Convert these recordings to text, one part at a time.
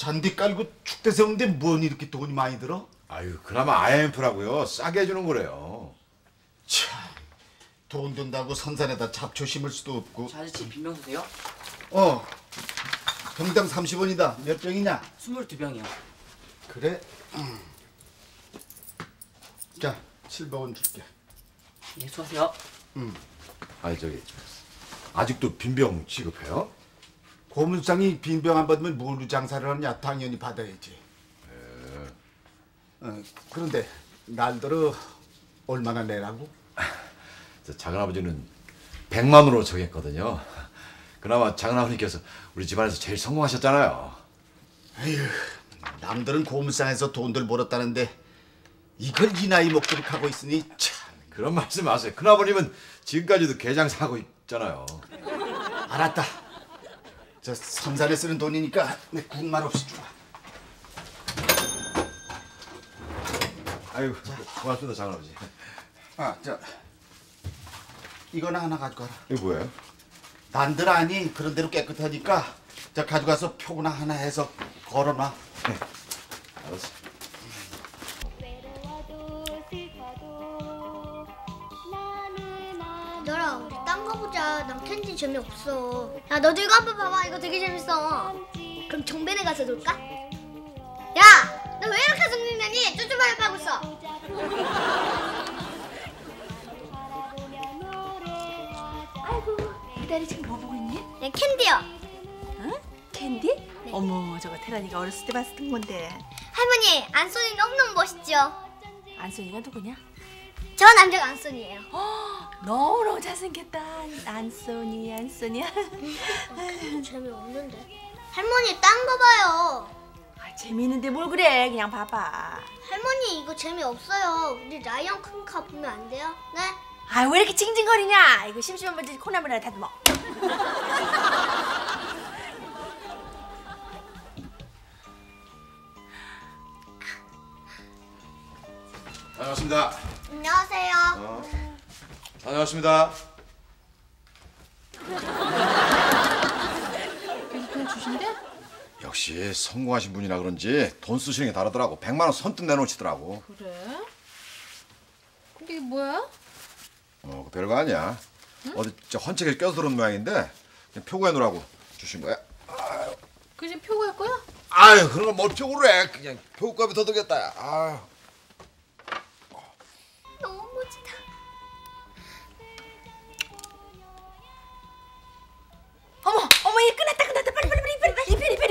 잔디 깔고 축대 세우는데 뭔 이렇게 돈이 많이 들어? 아유, 그나마 IMF라고요. 싸게 해주는 거래요. 참, 돈 든다고 선산에다 잡초 심을 수도 없고. 저 아저씨 빈병 드세요? 병당 30원이다. 몇 병이냐? 22병이요. 그래? 자, 700원 줄게. 예, 수고하세요. 아니 저기 아직도 빈병 취급해요? 고문상이 빈병 안 받으면 뭘로 장사를 하냐? 당연히 받아야지. 그런데 날더러 얼마나 내라고? 저 작은아버지는 100만으로 정했거든요. 그나마 작은아버님께서 우리 집안에서 제일 성공하셨잖아요. 에휴, 남들은 고문상에서 돈들 벌었다는데 이걸 이 나이 먹도록 하고 있으니 참. 그런 말씀 마세요. 큰아버님은 지금까지도 게장 사고 있잖아요. 알았다. 저 선산에 쓰는 돈이니까 내 국말 없이 주라. 아유, 고맙습니다, 작은아버지. 이거나 하나 가져가라. 이거 뭐예요? 난들 아니 그런 대로 깨끗하니까 자 가져가서 표구나 하나 해서 걸어놔. 알았어. 얘들아, 우리 딴 거 보자. 난 캔디 재미없어. 야, 너도 이거 한번 봐봐. 이거 되게 재밌어. 그럼 정변에 가서 놀까? 야, 너 왜 이렇게 성능냐니? 쭈쭈바를 빨고 있어. 아이고, 기다리 지금 뭐 보고 있니? 네, 캔디요. 응? 캔디? 네. 어머, 저거 태란이가 어렸을 때 봤던 건데. 할머니, 안소니 너무너무 멋있죠? 안소니가 누구냐? 저 남자가 안소니예요. 너무너무 잘생겼다. 안소니. 재미없는데. 할머니, 딴 거 봐요. 아, 재미있는데 뭘 그래. 그냥 봐봐. 할머니, 이거 재미없어요. 우리 라이언 킹카 보면 안 돼요? 네? 아, 왜 이렇게 징징거리냐. 이거 심심한 분들 콩나물 하나 다듬어. 다녀왔습니다. 안녕하세요. 다녀왔습니다. 그래서 돈 주신대? 역시 성공하신 분이라 그런지 돈 쓰시는 게 다르더라고. 100만 원 선뜻 내놓으시더라고. 그래? 근데 이게 뭐야? 그 별거 아니야. 응? 어디 저 헌책에 껴서 들은 모양인데 그냥 표구해 놓으라고 주신 거야. 그 지금 표구할 거야? 아유, 그런 걸 뭘 표구를 해. 그냥 표구값이 더 들겠다. 아유. 너무 멋지다. 어머, 얘 끝났다. 빨리.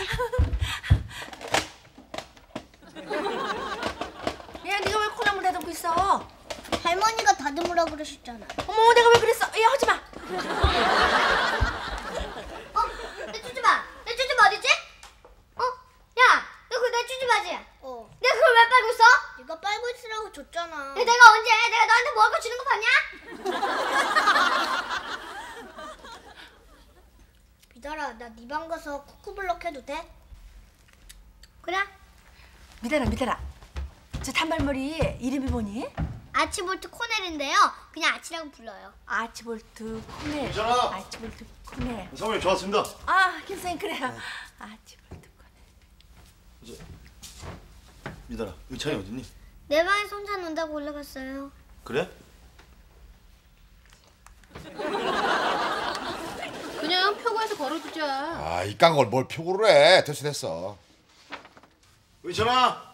야, 네가 왜 콩나물 다듬고 있어? 할머니가 다듬으라 그러셨잖아. 어머, 내가 왜 그랬어? 야, 하지 마. 내 쭈쭈바 어디지? 야, 너 그거 내 쭈쭈바지? 내가 그걸 왜 빨고 있어? 네가 빨고 있으라고 줬잖아. 야, 내가 언제? 내가 너한테 먹을 거 주는 거 봤냐? 미달아, 나 네 방 가서 쿠쿠블럭 해도 돼? 그래? 미달아. 저 단발머리 이름이 뭐니? 아치볼트 코넬인데요. 그냥 아치라고 불러요. 아치볼트 코넬. 괜찮아. 아치볼트 코넬. 사모님 좋았습니다. 아, 김선생 그래요. 아치볼트 코넬. 미달아, 의찬이 어딨니? 내 방에 손자 논다고 올라갔어요. 그래? 그냥 표구해서 걸어두자. 아, 이딴 걸 뭘 표구를 해. 됐어. 의찬아.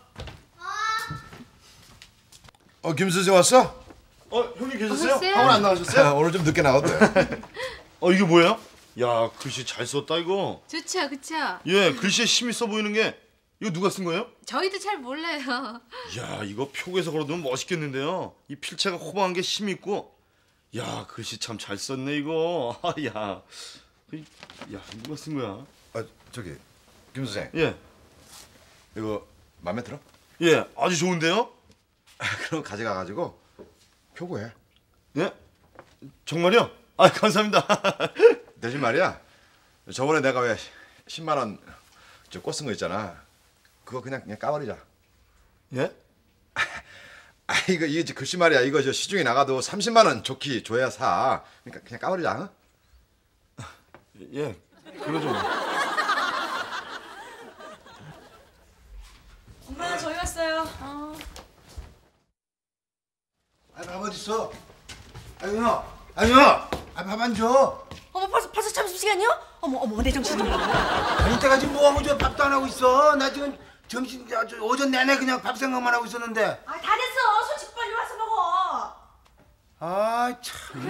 김 선생 왔어? 형님 계셨어요? 오셨어요? 학원 안 나가셨어요? 오늘 좀 늦게 나왔대. 이게 뭐예요? 야, 글씨 잘 썼다 이거. 좋죠, 그쵸? 예, 글씨에 힘 있어 보이는 게 이거 누가 쓴 거예요? 저희도 잘 몰라요. 야, 이거 표구에서 걸어두면 멋있겠는데요. 이 필체가 호방한 게 힘 있고. 야, 글씨 참 잘 썼네 이거. 야, 누가 쓴 거야? 저기 김 선생. 예, 이거 마음에 들어? 예, 아주 좋은데요? 그럼 가져가가지고 표구해. 예, 정말요? 감사합니다. 대신 말이야. 저번에 내가 왜 10만 원 저 꽃 쓴 거 있잖아. 그거 그냥 까버리자. 예? 이거 글씨 말이야. 이거 저 시중에 나가도 30만 원 좋게 줘야 사. 그러니까 그냥 까버리자. 예, 그러죠. 엄마 저희 왔어요. 밥 어딨어? 아유야, 밥 안 줘. 어머 벌써 점심시간이요? 어머 내 정신 좀 봐. 아니 때까지 뭐하고 저 밥도 안 하고 있어. 나 지금 점심 오전 내내 그냥 밥 생각만 하고 있었는데. 아 다 됐어. 손 씻고 빨리 와서 먹어. 아 참.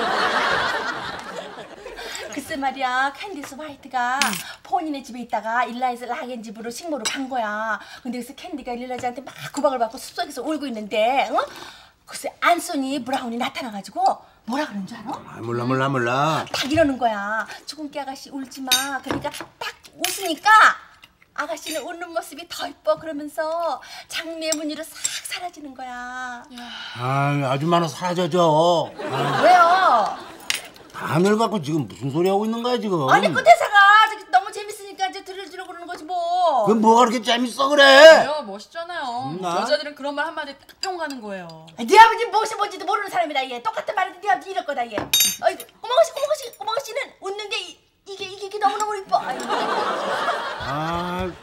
글쎄 말이야 캔디스 화이트가 본인의 집에 있다가 일라이즈 라겐 집으로 식모로 간 거야. 근데 그래서 캔디가 일라이즈한테 막 구박을 받고 숲속에서 울고 있는데 글쎄 안소니 브라운이 나타나가지고 뭐라 그러는 줄 알아? 아, 몰라. 딱 이러는 거야. 죽은깨 아가씨 울지 마. 그러니까 딱 웃으니까 아가씨는 웃는 모습이 더 이뻐 그러면서 장미의 무늬로 싹 사라지는 거야. 아, 아줌마는 사라져줘. 왜요? 하늘 갖고 지금 무슨 소리 하고 있는 거야 지금? 아니 그 대사가 저기 너무 재밌으니까 이제 들려주려고 그러는 거지 뭐. 그럼 뭐가 그렇게 재밌어 그래? 야, 멋있잖아요. 나? 여자들은 그런 말 한마디에 뿅 가는 거예요. 네 아버지 무엇이 뭔지도 모르는 사람이다 얘. 똑같은 말인데 네 아버지 이럴 거다 얘. 어이구 꼬마씨는 웃는 게 이게 너무너무 이뻐. 아이고. 아,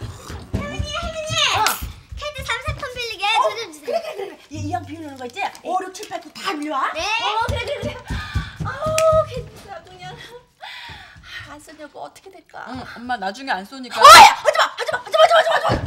캔디 3-4톤 빌리게 저 좀 주세요. 그래. 이왕 비우는 거 있지? 5, 6, 7, 8, 9 다 빌려와. 네. 그래. 아우 괜찮아 그냥. 안 쓰냐고 어떻게 될까? 응, 엄마 나중에 안 쏘니까. 하지마.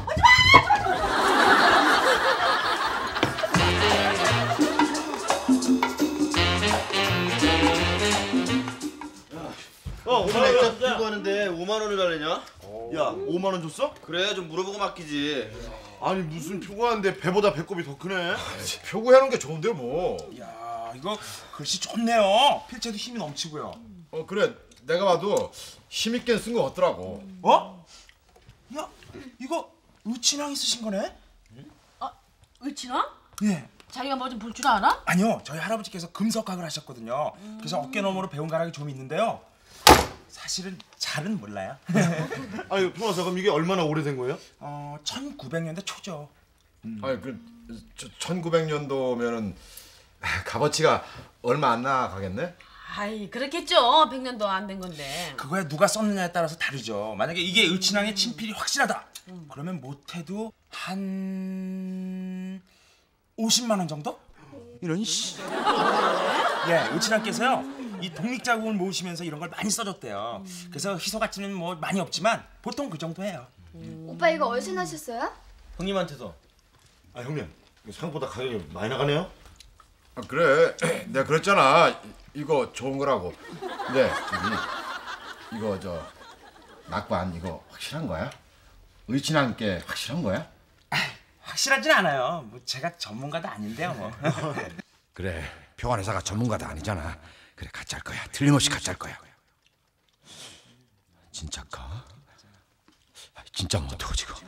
오늘 액자 풀고 하는데 5만 원을 달래냐? 야, 5만 원 줬어? 그래, 좀 물어보고 맡기지. 아니 무슨 표고하는데 배보다 배꼽이 더 크네. 표구해놓은 게 좋은데 뭐. 야 이거 글씨 좋네요. 필체도 힘이 넘치고요. 그래 내가 봐도 힘있게 쓴 거 같더라고. 어? 야 이거 의친왕이 쓰신 거네? 의친왕? 예. 자기가 뭐 좀 볼 줄 알아? 아니요 저희 할아버지께서 금석학을 하셨거든요. 그래서 어깨너머로 배운 가락이 좀 있는데요. 사실은 잘은 몰라요. 아니 평화사 그럼 이게 얼마나 오래된 거예요? 1900년대 초죠. 아니 1900년도면은 값어치가 얼마 안 나가겠네? 아이 그렇겠죠. 100년도 안 된 건데. 그거야 누가 썼느냐에 따라서 다르죠. 만약에 이게 의친왕의 친필이 확실하다. 그러면 못해도 한 50만 원 정도? 이런 씨. 예, 의친왕께서요. 이 독립자금을 모으시면서 이런 걸 많이 써줬대요. 그래서 희소 가치는 뭐 많이 없지만 보통 그 정도 해요. 오빠 이거 어디서 나셨어요? 형님한테서. 아 형님, 이거 생각보다 가격이 많이 나가네요. 아, 그래 내가 그랬잖아 이거 좋은 거라고. 근데 이거 저 낙관 이거 확실한 거야? 의친왕께 확실한 거야? 확실하진 않아요. 뭐 제가 전문가도 아닌데요 뭐. 그래 표관 회사가 전문가도 아니잖아. 그래 같이 할 거야. 틀림없이 같이 할 거야. 진짜까? 진짜면 어떡하지 이거?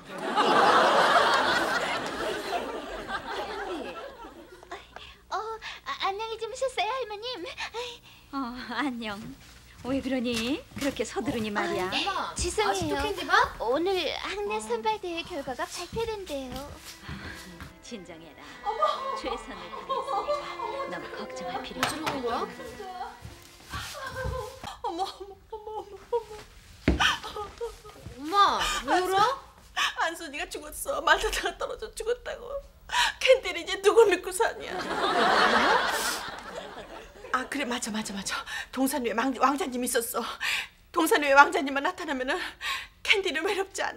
안녕히 주무셨어요, 할머님? 안녕. 왜 그러니? 그렇게 서두르니 말이야. 죄송해요. 아직도 캔디밥? 오늘 학내 선발대회 결과가 발표된대요. 진정해라. 최선을 다했으니까 너무 걱정할 필요 없어. 무슨 거야? 어머. 엄마 왜 울어? 안순이가 죽었어. 말다가 떨어져 죽었다고. 캔디는 이제 누굴 믿고 사냐? 아 그래 맞아. 동산 위에 왕자님 있었어. 동산 위에 왕자님만 나타나면은 캔디는 외롭지 않아.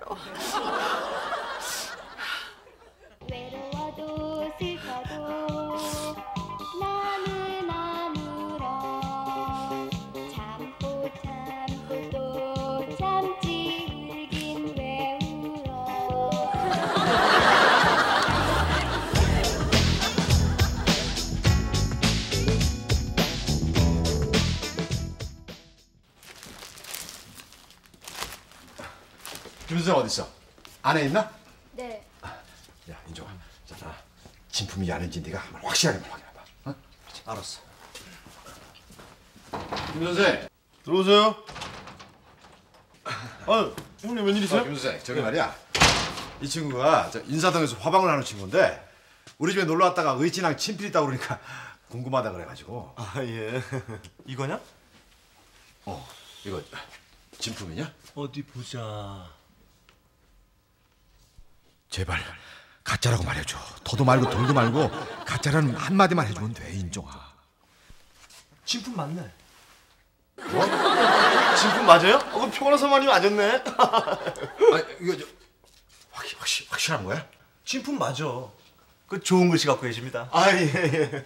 외로워도 슬퍼도 나는 안 울어. 참고 또 참지 울긴 왜 울어. 김수정 어디 있어? 안에 있나? 네. 야 인정아, 자 진품이 아닌지 네가 한번 확실하게 확인해봐. 어? 알았어. 김 선생. 들어오세요. 아 형님 웬일이세요? 김 선생 저기 말이야. 이 친구가 저 인사동에서 화방을 하는 친구인데 우리 집에 놀러 왔다가 의친왕 친필 있다고 그러니까 궁금하다 그래가지고. 아 예. 이거냐? 이거 진품이냐? 어디 보자. 제발 가짜라고 말해줘. 더도 말고 덜도 말고 가짜라는 한마디만 해주면 돼, 인정아. 진품 맞네. 뭐? 진품 맞아요? 그럼 표고나서 많이 맞았네. 아, 이거 확실한 거야? 진품 맞아. 그 좋은 글씨 갖고 계십니다. 아, 예.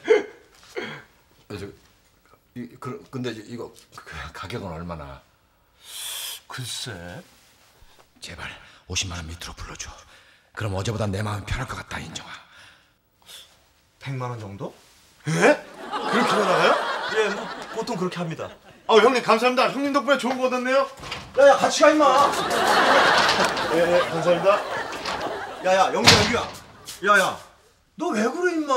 근데 이거 가격은 얼마나? 글쎄. 제발 50만 원 밑으로 불러줘. 그럼 어제보다 내 마음이 편할 것 같다, 인정아. 100만 원 정도? 예? 그렇게 나가요? 예, 뭐 보통 그렇게 합니다. 형님 감사합니다. 형님 덕분에 좋은 거 얻었네요. 야야, 같이 가 임마. 예, 감사합니다. 야야, 영규야. 야야, 너 왜 그래 임마?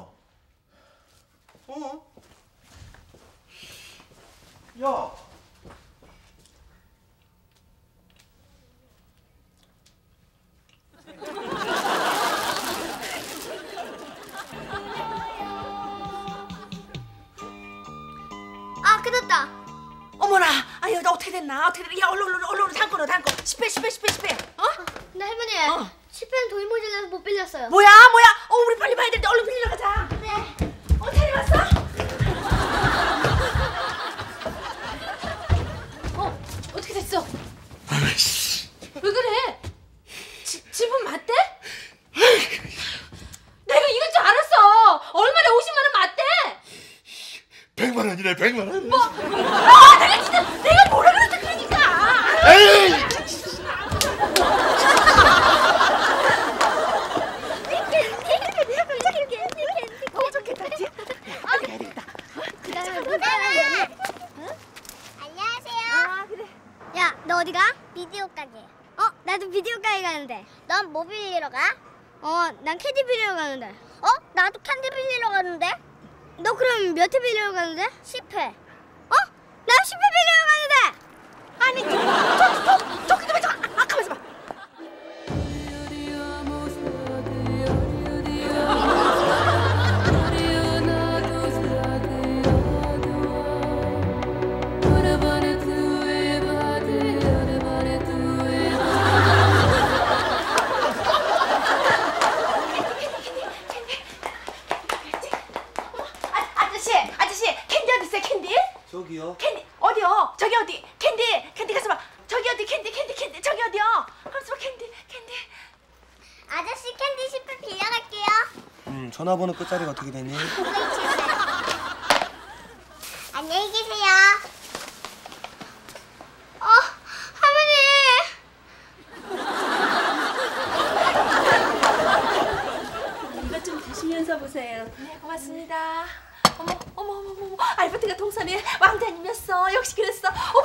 야. 아, 끝났다. 어머나, 아유, 나 어떻게 됐나? 어떻게 됐나? 야, 얼른 담궈. 10회. 어? 근데 할머니, 10회는 돈이 모자라서 못 빌렸어요. 뭐야? 우리 빨리 봐야 되는데 얼른 빌리러 가자. 네. 테리 왔어? 어떻게 됐어? 왜 그래? 지분 맞대? 내가 이럴 줄 알았어. 얼마나 50만 원 맞대? 100만 원이네, 100만 원. 내가 뭐라 그랬다 그러니까. 에이! 안녕하세요. 그래. 야, 너 어디 가? 비디오 가게. 나도 비디오 가게 가는데. 넌 뭐 빌리러 가? 난 캔디 빌리러 가는데. 나도 캔디 빌리러 가는데. 너 그럼 몇 회 빌리러 가는데? 10회. 나 10회 빌리러 가는데. 아니, 저기 좀 해줘. 가만있어 봐. 아저씨, 캔디 어디 있어요, 캔디? 저기요. 캔디 어디요? 저기 어디? 캔디 가서 봐. 저기 어디? 캔디 저기 어디요? 가서 봐. 캔디. 아저씨 캔디 10회 빌려갈게요. 전화번호 끝자리가 어떻게 되니? 안녕히 계세요. 할머니. 이것 좀 드시면서 보세요. 네, 고맙습니다. 어머, 알버트가 동선에 왕자님이었어. 역시 그랬어.